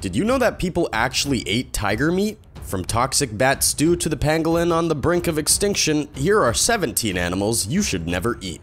Did you know that people actually ate tiger meat? From toxic bat stew to the pangolin on the brink of extinction, here are 17 animals you should never eat.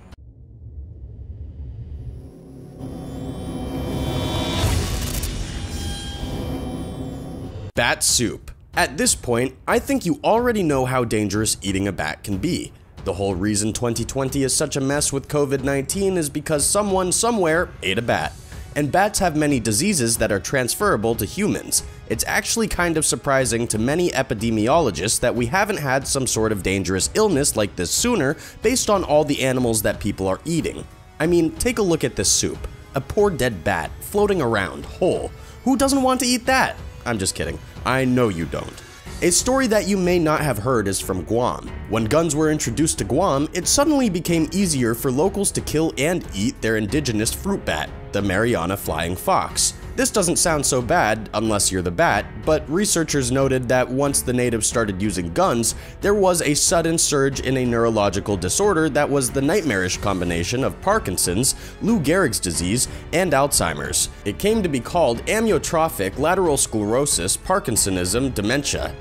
Bat soup. At this point, I think you already know how dangerous eating a bat can be. The whole reason 2020 is such a mess with COVID-19 is because someone somewhere ate a bat. And bats have many diseases that are transferable to humans. It's actually kind of surprising to many epidemiologists that we haven't had some sort of dangerous illness like this sooner based on all the animals that people are eating. I mean, take a look at this soup. A poor dead bat floating around, whole. Who doesn't want to eat that? I'm just kidding. I know you don't. A story that you may not have heard is from Guam. When guns were introduced to Guam, it suddenly became easier for locals to kill and eat their indigenous fruit bat, the Mariana flying fox. This doesn't sound so bad unless you're the bat, but researchers noted that once the natives started using guns, there was a sudden surge in a neurological disorder that was the nightmarish combination of Parkinson's, Lou Gehrig's disease, and Alzheimer's. It came to be called amyotrophic lateral sclerosis Parkinsonism dementia,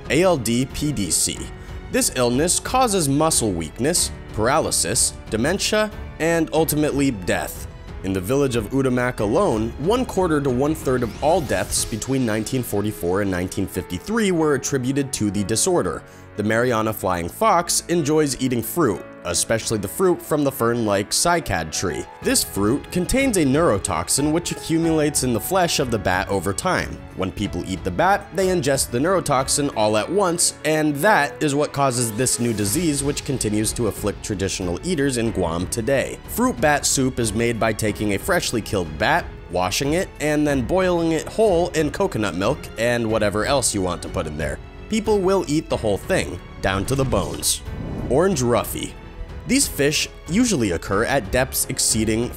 ALD-PDC. This illness causes muscle weakness, paralysis, dementia, and ultimately death. In the village of Udamak alone, 1/4 to 1/3 of all deaths between 1944 and 1953 were attributed to the disorder. The Mariana flying fox enjoys eating fruit, especially the fruit from the fern-like cycad tree. This fruit contains a neurotoxin which accumulates in the flesh of the bat over time. When people eat the bat, they ingest the neurotoxin all at once, and that is what causes this new disease which continues to afflict traditional eaters in Guam today. Fruit bat soup is made by taking a freshly killed bat, washing it, and then boiling it whole in coconut milk and whatever else you want to put in there. People will eat the whole thing, down to the bones. Orange Roughy. These fish usually occur at depths exceeding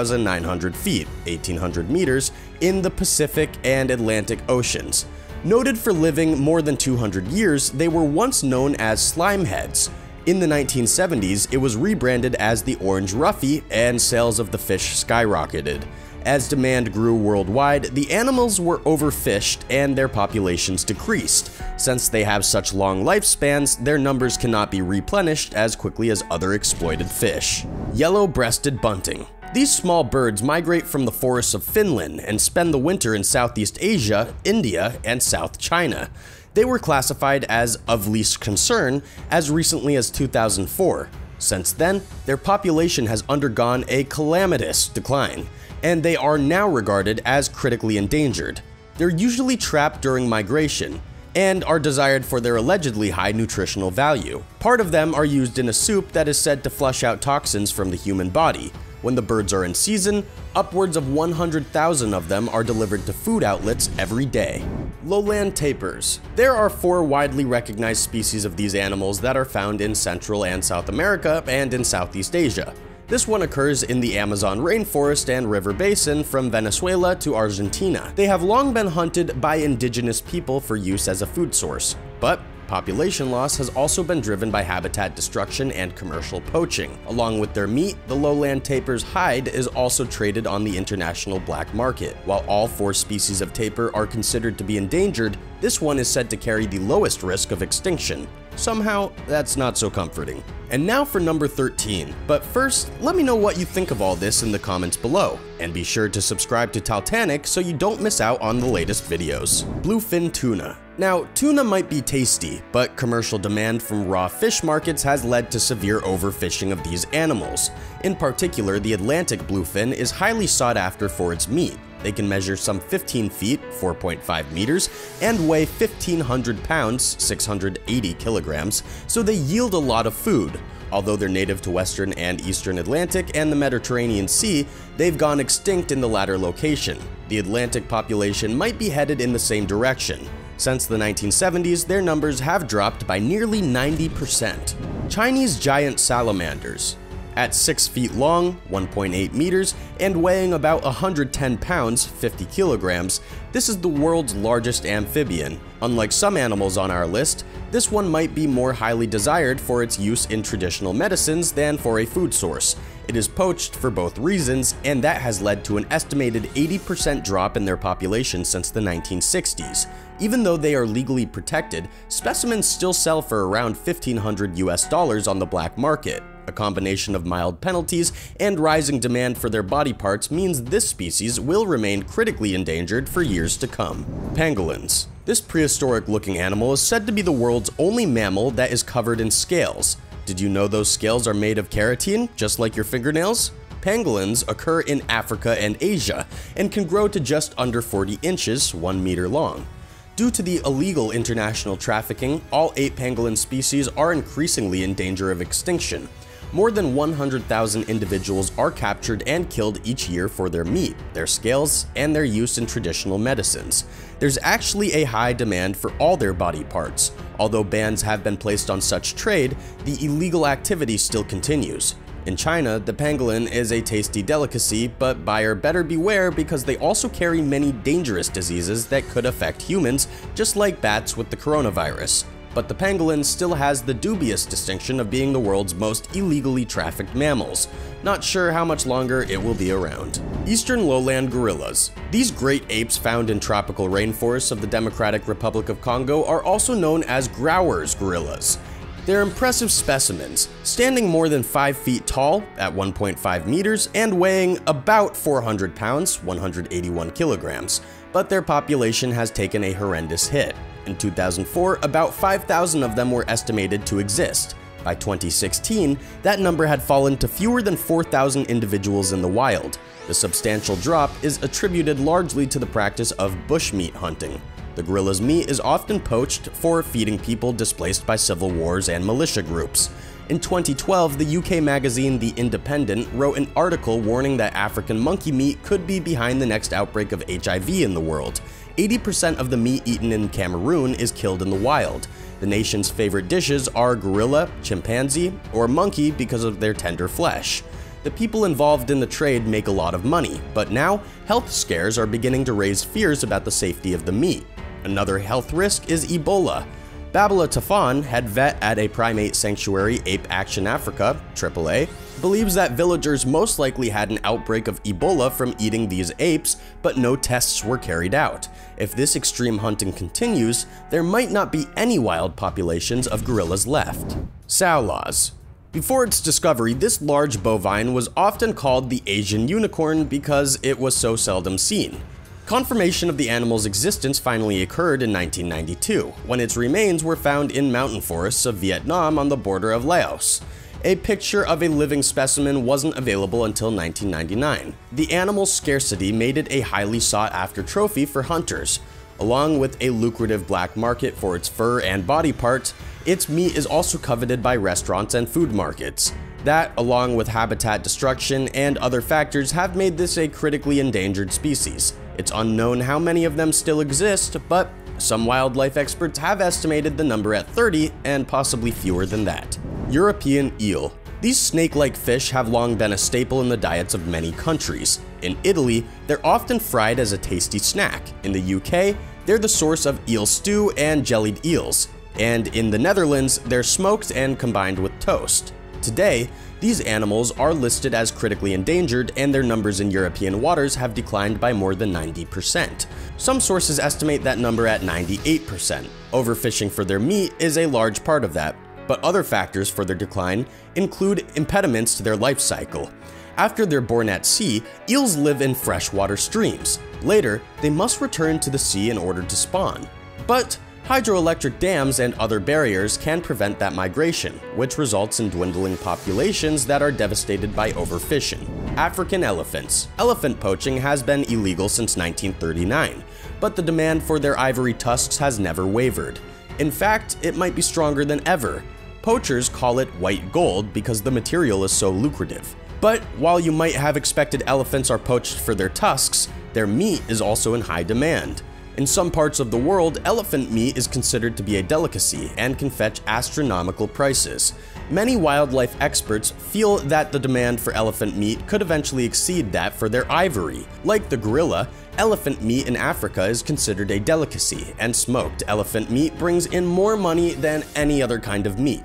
5,900 feet, 1,800 meters, in the Pacific and Atlantic Oceans. Noted for living more than 200 years, they were once known as Slimeheads. In the 1970s, it was rebranded as the Orange Roughy, and sales of the fish skyrocketed. As demand grew worldwide, the animals were overfished and their populations decreased. Since they have such long lifespans, their numbers cannot be replenished as quickly as other exploited fish. Yellow-breasted bunting. These small birds migrate from the forests of Finland and spend the winter in Southeast Asia, India, and South China. They were classified as of least concern as recently as 2004. Since then, their population has undergone a calamitous decline, and they are now regarded as critically endangered. They're usually trapped during migration, and are desired for their allegedly high nutritional value. Part of them are used in a soup that is said to flush out toxins from the human body. When the birds are in season, upwards of 100,000 of them are delivered to food outlets every day. Lowland tapirs. There are 4 widely recognized species of these animals that are found in Central and South America and in Southeast Asia. This one occurs in the Amazon rainforest and river basin from Venezuela to Argentina. They have long been hunted by indigenous people for use as a food source, but population loss has also been driven by habitat destruction and commercial poaching. Along with their meat, the lowland tapir's hide is also traded on the international black market. While all 4 species of tapir are considered to be endangered, this one is said to carry the lowest risk of extinction. Somehow, that's not so comforting. And now for number 13. But first, let me know what you think of all this in the comments below. And be sure to subscribe to Talltanic so you don't miss out on the latest videos. Bluefin tuna. Now, tuna might be tasty, but commercial demand from raw fish markets has led to severe overfishing of these animals. In particular, the Atlantic bluefin is highly sought after for its meat. They can measure some 15 feet, 4.5 meters, and weigh 1,500 pounds, 680 kilograms, so they yield a lot of food. Although they're native to Western and Eastern Atlantic and the Mediterranean Sea, they've gone extinct in the latter location. The Atlantic population might be headed in the same direction. Since the 1970s, their numbers have dropped by nearly 90%. Chinese giant salamanders. At 6 feet long, 1.8 meters, and weighing about 110 pounds, 50 kilograms, this is the world's largest amphibian. Unlike some animals on our list, this one might be more highly desired for its use in traditional medicines than for a food source. It is poached for both reasons, and that has led to an estimated 80% drop in their population since the 1960s. Even though they are legally protected, specimens still sell for around $1,500 on the black market. A combination of mild penalties and rising demand for their body parts means this species will remain critically endangered for years to come. Pangolins. This prehistoric-looking animal is said to be the world's only mammal that is covered in scales. Did you know those scales are made of keratin, just like your fingernails? Pangolins occur in Africa and Asia, and can grow to just under 40 inches, 1 meter long. Due to the illegal international trafficking, all 8 pangolin species are increasingly in danger of extinction. More than 100,000 individuals are captured and killed each year for their meat, their scales, and their use in traditional medicines. There's actually a high demand for all their body parts. Although bans have been placed on such trade, the illegal activity still continues. In China, the pangolin is a tasty delicacy, but buyer better beware because they also carry many dangerous diseases that could affect humans, just like bats with the coronavirus. But the pangolin still has the dubious distinction of being the world's most illegally trafficked mammals. Not sure how much longer it will be around. Eastern lowland gorillas. These great apes found in tropical rainforests of the Democratic Republic of Congo are also known as growers gorillas. They're impressive specimens, standing more than 5 feet tall at 1.5 meters and weighing about 400 pounds, 181 kilograms, but their population has taken a horrendous hit. In 2004, about 5,000 of them were estimated to exist. By 2016, that number had fallen to fewer than 4,000 individuals in the wild. The substantial drop is attributed largely to the practice of bushmeat hunting. The gorilla's meat is often poached for feeding people displaced by civil wars and militia groups. In 2012, the UK magazine The Independent wrote an article warning that African monkey meat could be behind the next outbreak of HIV in the world. 80% of the meat eaten in Cameroon is killed in the wild. The nation's favorite dishes are gorilla, chimpanzee, or monkey because of their tender flesh. The people involved in the trade make a lot of money, but now health scares are beginning to raise fears about the safety of the meat. Another health risk is Ebola. Babala Tafan, head vet at a primate sanctuary Ape Action Africa, AAA, believes that villagers most likely had an outbreak of Ebola from eating these apes, but no tests were carried out. If this extreme hunting continues, there might not be any wild populations of gorillas left. Sow laws. Before its discovery, this large bovine was often called the Asian unicorn because it was so seldom seen. Confirmation of the animal's existence finally occurred in 1992, when its remains were found in mountain forests of Vietnam on the border of Laos. A picture of a living specimen wasn't available until 1999. The animal's scarcity made it a highly sought-after trophy for hunters. Along with a lucrative black market for its fur and body parts, its meat is also coveted by restaurants and food markets. That, along with habitat destruction and other factors, have made this a critically endangered species. It's unknown how many of them still exist, but some wildlife experts have estimated the number at 30 and possibly fewer than that. European eel. These snake-like fish have long been a staple in the diets of many countries. In Italy, they're often fried as a tasty snack. In the UK, they're the source of eel stew and jellied eels. And in the Netherlands, they're smoked and combined with toast. Today, these animals are listed as critically endangered, and their numbers in European waters have declined by more than 90%. Some sources estimate that number at 98%. Overfishing for their meat is a large part of that, but other factors for their decline include impediments to their life cycle. After they're born at sea, eels live in freshwater streams. Later, they must return to the sea in order to spawn. But hydroelectric dams and other barriers can prevent that migration, which results in dwindling populations that are devastated by overfishing. African elephants. Elephant poaching has been illegal since 1939, but the demand for their ivory tusks has never wavered. In fact, it might be stronger than ever. Poachers call it white gold because the material is so lucrative. But while you might have expected elephants are poached for their tusks, their meat is also in high demand. In some parts of the world, elephant meat is considered to be a delicacy and can fetch astronomical prices. Many wildlife experts feel that the demand for elephant meat could eventually exceed that for their ivory. Like the gorilla, elephant meat in Africa is considered a delicacy, and smoked elephant meat brings in more money than any other kind of meat.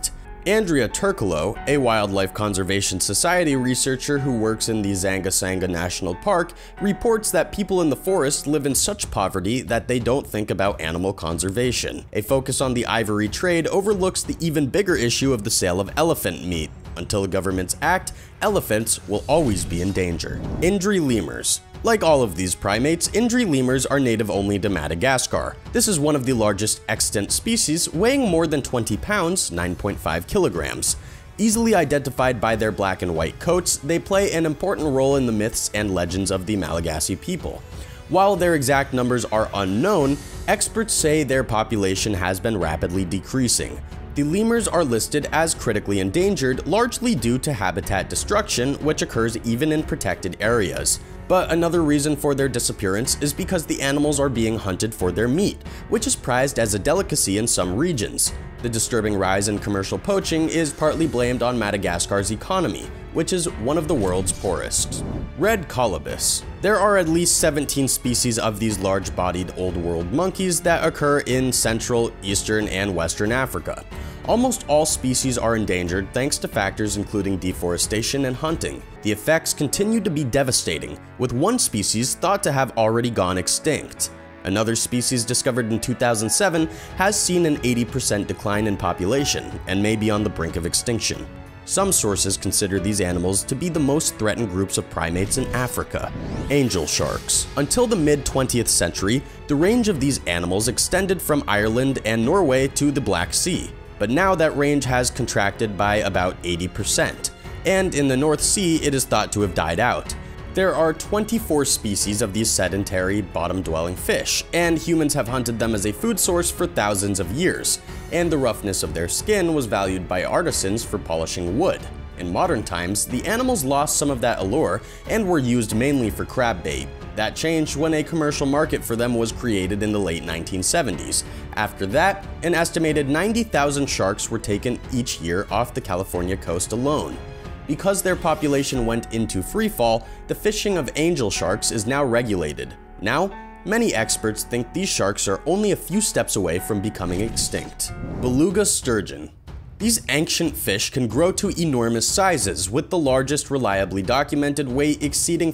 Andrea Turkolo, a Wildlife Conservation Society researcher who works in the Zangasanga National Park, reports that people in the forest live in such poverty that they don't think about animal conservation. A focus on the ivory trade overlooks the even bigger issue of the sale of elephant meat. Until governments act, elephants will always be in danger. Indri lemurs. Like all of these primates, Indri lemurs are native only to Madagascar. This is one of the largest extant species, weighing more than 20 pounds, 9.5 kilograms. Easily identified by their black and white coats, they play an important role in the myths and legends of the Malagasy people. While their exact numbers are unknown, experts say their population has been rapidly decreasing. The lemurs are listed as critically endangered, largely due to habitat destruction, which occurs even in protected areas. But another reason for their disappearance is because the animals are being hunted for their meat, which is prized as a delicacy in some regions. The disturbing rise in commercial poaching is partly blamed on Madagascar's economy, which is one of the world's poorest. Red colobus. There are at least 17 species of these large-bodied Old World monkeys that occur in Central, Eastern, and Western Africa. Almost all species are endangered thanks to factors including deforestation and hunting. The effects continue to be devastating, with one species thought to have already gone extinct. Another species discovered in 2007 has seen an 80% decline in population and may be on the brink of extinction. Some sources consider these animals to be the most threatened groups of primates in Africa. Angel sharks. Until the mid-20th century, the range of these animals extended from Ireland and Norway to the Black Sea. But now that range has contracted by about 80%, and in the North Sea it is thought to have died out. There are 24 species of these sedentary, bottom-dwelling fish, and humans have hunted them as a food source for thousands of years, and the roughness of their skin was valued by artisans for polishing wood. In modern times, the animals lost some of that allure and were used mainly for crab bait. That changed when a commercial market for them was created in the late 1970s. After that, an estimated 90,000 sharks were taken each year off the California coast alone. Because their population went into freefall, the fishing of angel sharks is now regulated. Now, many experts think these sharks are only a few steps away from becoming extinct. Beluga sturgeon. These ancient fish can grow to enormous sizes, with the largest reliably documented weight exceeding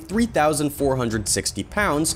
3,460 pounds,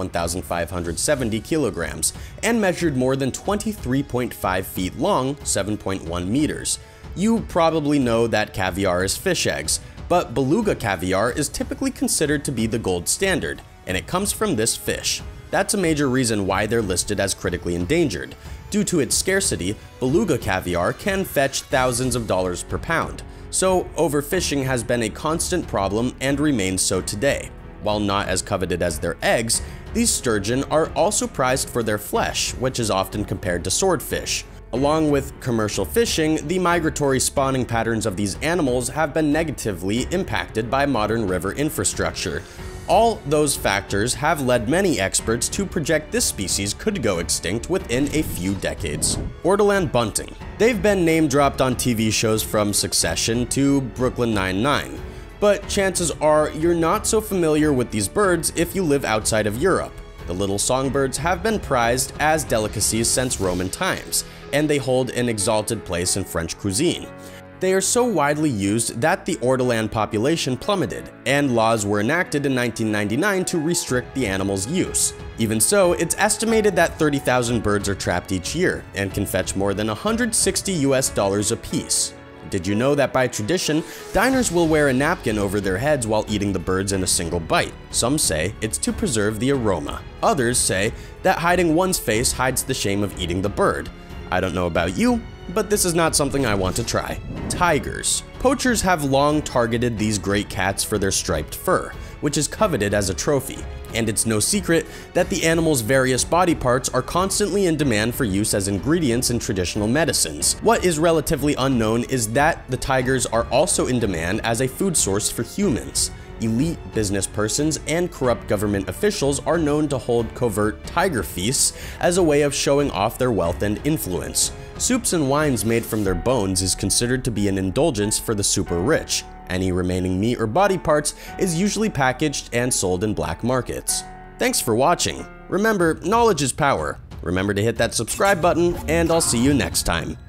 1,570 kilograms, and measured more than 23.5 feet long, 7.1 meters. You probably know that caviar is fish eggs, but beluga caviar is typically considered to be the gold standard, and it comes from this fish. That's a major reason why they're listed as critically endangered. Due to its scarcity, beluga caviar can fetch thousands of dollars per pound. So overfishing has been a constant problem and remains so today. While not as coveted as their eggs, these sturgeon are also prized for their flesh, which is often compared to swordfish. Along with commercial fishing, the migratory spawning patterns of these animals have been negatively impacted by modern river infrastructure. All those factors have led many experts to project this species could go extinct within a few decades. Ortolan bunting. They've been name-dropped on TV shows from Succession to Brooklyn Nine-Nine, but chances are you're not so familiar with these birds if you live outside of Europe. The little songbirds have been prized as delicacies since Roman times, and they hold an exalted place in French cuisine. They are so widely used that the ortolan population plummeted, and laws were enacted in 1999 to restrict the animal's use. Even so, it's estimated that 30,000 birds are trapped each year, and can fetch more than $160 a piece. Did you know that by tradition, diners will wear a napkin over their heads while eating the birds in a single bite? Some say it's to preserve the aroma. Others say that hiding one's face hides the shame of eating the bird. I don't know about you, but this is not something I want to try. Tigers. Poachers have long targeted these great cats for their striped fur, which is coveted as a trophy. And it's no secret that the animal's various body parts are constantly in demand for use as ingredients in traditional medicines. What is relatively unknown is that the tigers are also in demand as a food source for humans. Elite business persons and corrupt government officials are known to hold covert tiger feasts as a way of showing off their wealth and influence. Soups and wines made from their bones is considered to be an indulgence for the super rich. Any remaining meat or body parts is usually packaged and sold in black markets. Thanks for watching. Remember, knowledge is power. Remember to hit that subscribe button, and I'll see you next time.